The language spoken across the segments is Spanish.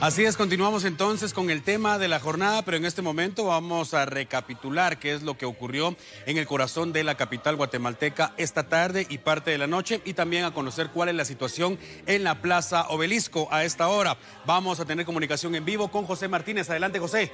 Así es, continuamos entonces con el tema de la jornada, pero en este momento vamos a recapitular qué es lo que ocurrió en el corazón de la capital guatemalteca esta tarde y parte de la noche, y también a conocer cuál es la situación en la Plaza Obelisco a esta hora. Vamos a tener comunicación en vivo con José Martínez. Adelante, José.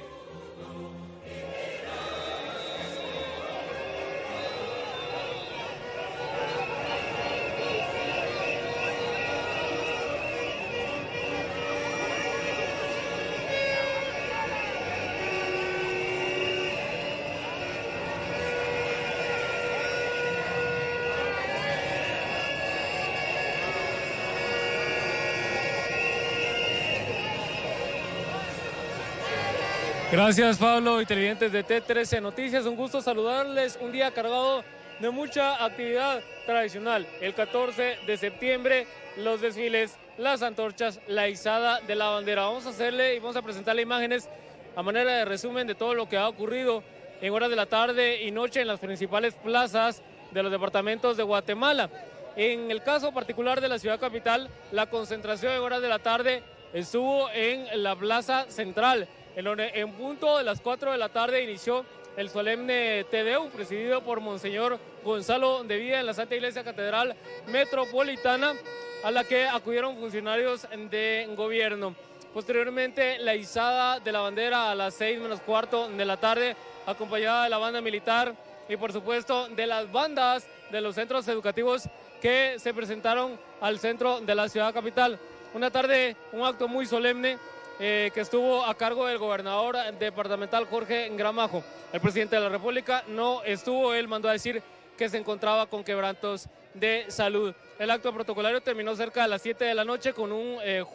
Gracias, Pablo y televidentes de T13 Noticias. Un gusto saludarles. Un día cargado de mucha actividad tradicional. El 14 de septiembre, los desfiles, las antorchas, la izada de la bandera. Vamos a hacerle y vamos a presentarle imágenes a manera de resumen de todo lo que ha ocurrido en horas de la tarde y noche en las principales plazas de los departamentos de Guatemala. En el caso particular de la ciudad capital, la concentración en horas de la tarde estuvo en la plaza central, en donde en punto de las 4 de la tarde inició el solemne Te Deum, presidido por Monseñor Gonzalo de Vida en la Santa Iglesia Catedral Metropolitana, a la que acudieron funcionarios de gobierno. Posteriormente, la izada de la bandera a las 6 menos cuarto de la tarde, acompañada de la banda militar y, por supuesto, de las bandas de los centros educativos que se presentaron al centro de la ciudad capital. Una tarde, un acto muy solemne, que estuvo a cargo del gobernador departamental Jorge Gramajo. El presidente de la República no estuvo, él mandó a decir que se encontraba con quebrantos de salud. El acto protocolario terminó cerca de las 7 de la noche con un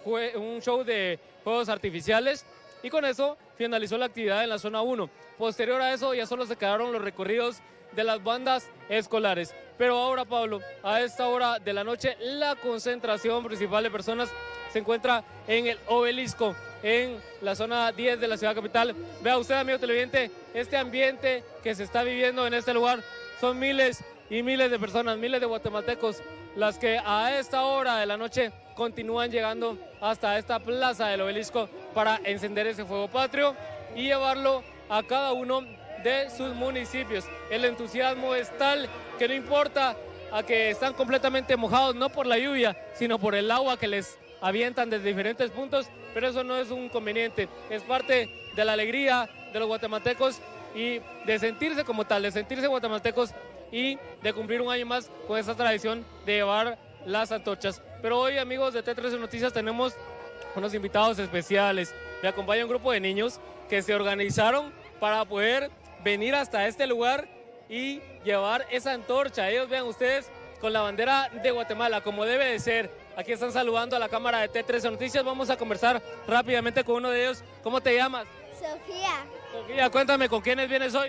show de fuegos artificiales, y con eso finalizó la actividad en la zona 1. Posterior a eso ya solo se quedaron los recorridos de las bandas escolares. Pero ahora, Pablo, a esta hora de la noche, la concentración principal de personas se encuentra en el Obelisco, en la zona 10 de la ciudad capital. Vea usted, amigo televidente, este ambiente que se está viviendo en este lugar. Son miles y miles de personas, miles de guatemaltecos, las que a esta hora de la noche continúan llegando hasta esta plaza del Obelisco para encender ese fuego patrio y llevarlo a cada uno de sus municipios. El entusiasmo es tal que no importa a que están completamente mojados, no por la lluvia, sino por el agua que les avientan desde diferentes puntos, pero eso no es un inconveniente, es parte de la alegría de los guatemaltecos y de sentirse como tal, de sentirse guatemaltecos y de cumplir un año más con esa tradición de llevar las antorchas. Pero hoy, amigos de T13 Noticias, tenemos unos invitados especiales. Me acompaña un grupo de niños que se organizaron para poder venir hasta este lugar y llevar esa antorcha. Ellos, vean ustedes, con la bandera de Guatemala, como debe de ser. Aquí están saludando a la cámara de T13 Noticias. Vamos a conversar rápidamente con uno de ellos. ¿Cómo te llamas? Sofía. Sofía, cuéntame, ¿con quiénes vienes hoy?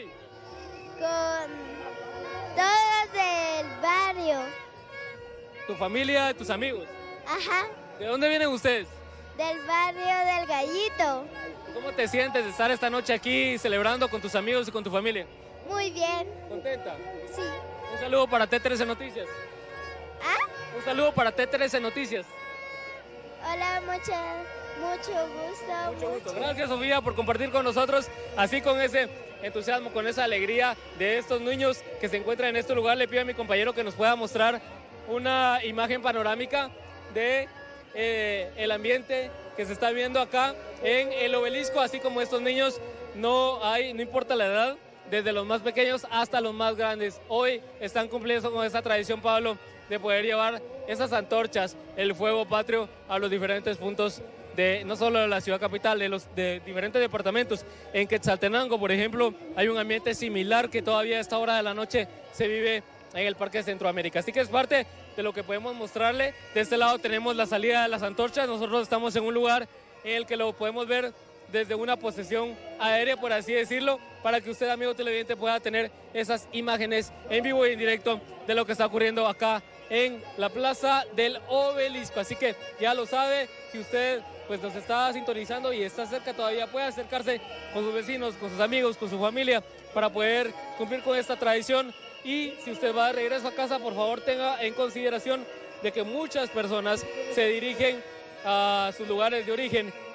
Con todos del barrio. ¿Tu familia, tus amigos? Ajá. ¿De dónde vienen ustedes? Del barrio del Gallito. ¿Cómo te sientes de estar esta noche aquí celebrando con tus amigos y con tu familia? Muy bien. ¿Contenta? Sí. Un saludo para T13 Noticias. ¿Ah? Un saludo para T13 Noticias. Hola, mucho gusto. Mucho gusto. Gracias, Sofía, por compartir con nosotros, así con ese entusiasmo, con esa alegría de estos niños que se encuentran en este lugar. Le pido a mi compañero que nos pueda mostrar una imagen panorámica de el ambiente que se está viendo acá en el Obelisco, así como estos niños. No importa la edad, desde los más pequeños hasta los más grandes. Hoy están cumpliendo con esta tradición, Pablo, de poder llevar esas antorchas, el fuego patrio, a los diferentes puntos de no solo de la ciudad capital, de diferentes departamentos. En Quetzaltenango, por ejemplo, hay un ambiente similar que todavía a esta hora de la noche se vive en el Parque Centroamérica. Así que es parte de lo que podemos mostrarle. De este lado tenemos la salida de las antorchas. Nosotros estamos en un lugar en el que lo podemos ver desde una posesión aérea, por así decirlo, para que usted, amigo televidente, pueda tener esas imágenes en vivo y en directo de lo que está ocurriendo acá en la plaza del Obelisco. Así que ya lo sabe, si usted pues nos está sintonizando y está cerca todavía, puede acercarse con sus vecinos, con sus amigos, con su familia, para poder cumplir con esta tradición. Y si usted va de regreso a casa, por favor tenga en consideración de que muchas personas se dirigen a sus lugares de origen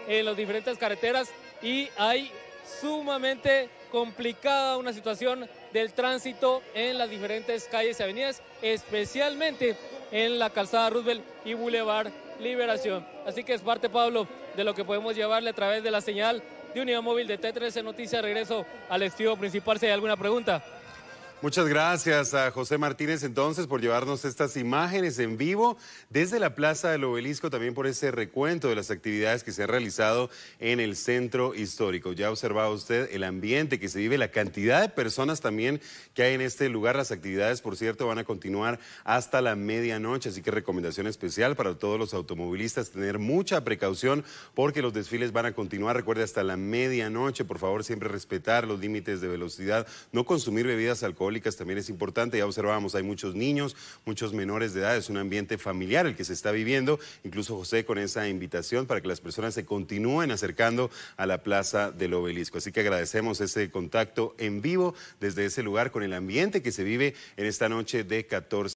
en las diferentes carreteras y hay sumamente complicada una situación del tránsito en las diferentes calles y avenidas, especialmente en la calzada Roosevelt y Boulevard Liberación. Así que es parte, Pablo, de lo que podemos llevarle a través de la señal de unidad móvil de T13 Noticias. Regreso al estudio principal si hay alguna pregunta. Muchas gracias a José Martínez entonces por llevarnos estas imágenes en vivo desde la Plaza del Obelisco, también por ese recuento de las actividades que se han realizado en el centro histórico. Ya observaba usted el ambiente que se vive, la cantidad de personas también que hay en este lugar. Las actividades, por cierto, van a continuar hasta la medianoche, así que recomendación especial para todos los automovilistas, tener mucha precaución porque los desfiles van a continuar, recuerde, hasta la medianoche. Por favor, siempre respetar los límites de velocidad, no consumir bebidas alcohólicas también es importante. Ya observábamos, hay muchos niños, muchos menores de edad, es un ambiente familiar el que se está viviendo, incluso José con esa invitación para que las personas se continúen acercando a la Plaza del Obelisco. Así que agradecemos ese contacto en vivo desde ese lugar con el ambiente que se vive en esta noche de 14